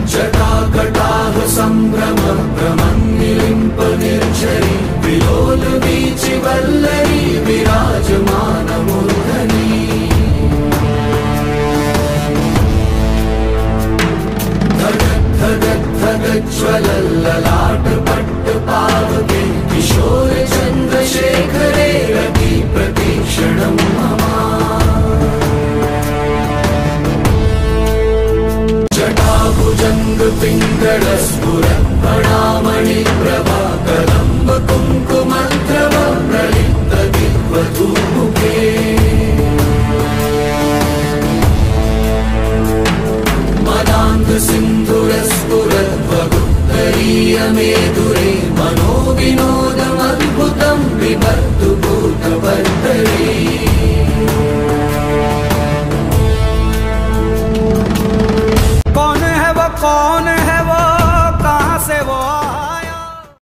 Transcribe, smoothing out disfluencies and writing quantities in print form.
जटाकटाह सम्भ्रम भ्रमन्निलिम्प निर्झरी विलोल वीचि वल्लरी विराजमान मूर्धनि धगज्ज्वलल्ललाट पट्टपावके किशोर चन्द्रशेखरे रति प्रतीक्षणं मम जटाभुजङ्ग पिङ्गलस्फुरत्फणामणि प्रभा कदम्ब कुङ्कुमद्रव प्रलिप्त दिग्वधूमुखे मदान्ध सिन्धुरस्फुरद्वगुत्तरीयमेदुरे मनोविनोदमद्भुतं बिभर्तु भूतभर्तरे कौन